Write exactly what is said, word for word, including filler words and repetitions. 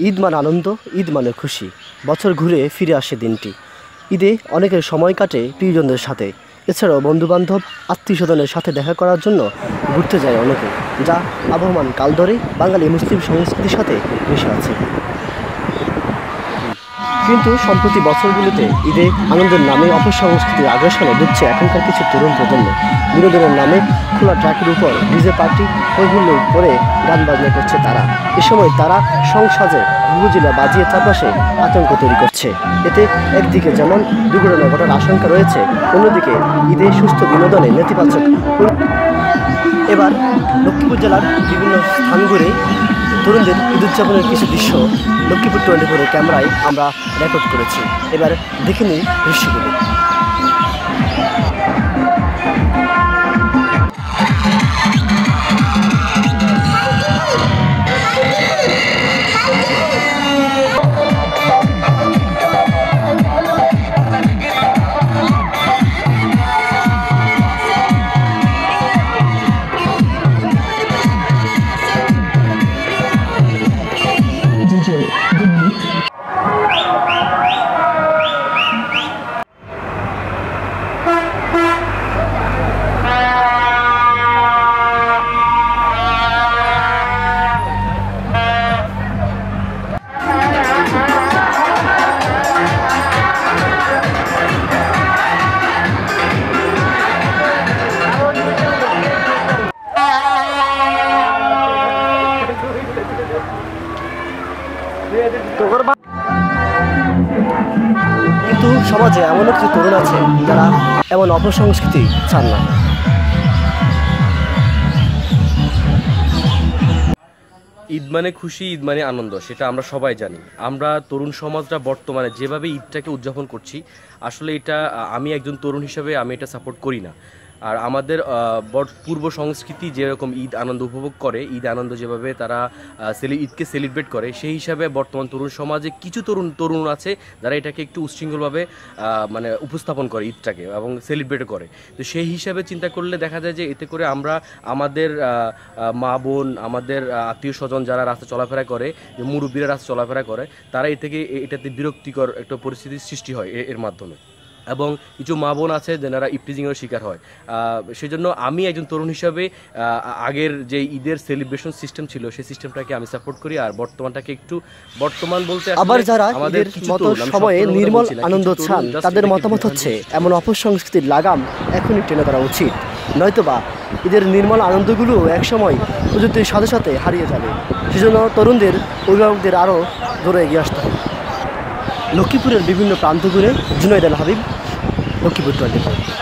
ঈদ মানে আনন্দ, ঈদ মানে খুশি। বছর ঘুরে ফিরে আসে দিনটি। ঈদে অনেকের সময় কাটে প্রিয়জনদের সাথে, এছাড়াও বন্ধুবান্ধব আত্মীয় স্বজনের সাথে দেখা করার জন্য ঘুরতে যায় অনেকে, যা আবহমান কাল ধরে বাঙালি মুসলিম সংস্কৃতির সাথে মিশে আছে। কিন্তু সম্প্রতি বছরগুলিতে ঈদে আনন্দের নামে অপসংস্কৃতির আগ্রাসনে ডুবছে এখনকার কিছু তরুণ প্রজন্ম। বিনোদনের নামে খোলা ট্র্যাকের উপর ডিজে পার্টি হৈহুল্ল করে গান বাজনা করছে তারা। এ সময় তারা সংসাজে বুবুজিলা বাজিয়ে চারপাশে আতঙ্ক তৈরি করছে। এতে একদিকে যেমন দুর্ঘটনা ঘটার আশঙ্কা রয়েছে, অন্যদিকে ঈদে সুস্থ বিনোদনে নেতিবাচক। এবার লক্ষ্মীপুর জেলার বিভিন্ন স্থান ঘুরে তরুণদের ঈদ উদযাপনের কিছু দৃশ্য লক্ষ্মীপুর টোয়েন্টি ফোরের ক্যামেরায় আমরা রেকর্ড করেছি। এবার দেখে নিই দৃশ্যগুলো। কিন্তু সমাজে এমন কিছু তরুণ আছে যারা এমন অপসংস্কৃতি চান না। ঈদ মানে খুশি, ঈদ মানে আনন্দ, সেটা আমরা সবাই জানি। আমরা তরুণ সমাজরা বর্তমানে যেভাবে ঈদটাকে উদযাপন করছি, আসলে এটা আমি একজন তরুণ হিসেবে আমি এটা সাপোর্ট করি না। আর আমাদের পূর্ব সংস্কৃতি যেরকম ঈদ আনন্দ উপভোগ করে, ঈদ আনন্দ যেভাবে তারা ঈদকে সেলিব্রেট করে, সেই হিসাবে বর্তমান তরুণ সমাজে কিছু তরুণ তরুণ আছে যারা এটাকে একটু উচ্ছৃঙ্খলভাবে মানে উপস্থাপন করে ঈদটাকে এবং সেলিব্রেট করে। তো সেই হিসাবে চিন্তা করলে দেখা যায় যে এতে করে আমরা আমাদের মা বোন, আমাদের আত্মীয় স্বজন যারা রাস্তা চলাফেরা করে, যে মুরব্বীরা রাস্তা চলাফেরা করে, তারা এ থেকে এটাতে বিরক্তিকর একটা পরিস্থিতির সৃষ্টি হয় এর মাধ্যমে। এবং কিছু মা বোন আছে যারা ইপটিজিংয়ের শিকার হয়। সেই জন্য আমি একজন তরুণ হিসাবে আগের যে ঈদের সেলিব্রেশন সিস্টেম ছিল সেই সিস্টেমটাকে আমি সাপোর্ট করি। আর বর্তমানটাকে একটু বর্তমান বলতে আবার যারা আমাদের মতো সময়ে নির্মল আনন্দ চান, তাদের মতামত হচ্ছে এমন অপসংস্কৃতির লাগাম এখনই টেনে ধরা উচিত, নয়তোবা ঈদের নির্মল আনন্দগুলো একসময় প্রযুক্তির সাথে সাথে হারিয়ে যাবে। সেজন্য তরুণদের, অভিভাবকদের আরও জোরে এগিয়ে আসতে হবে। লক্ষ্মীপুরের বিভিন্ন প্রান্ত ঘুরে জুনাইদ আল হাবিব, লক্ষ্মীপুর টোয়েন্টি ফোর।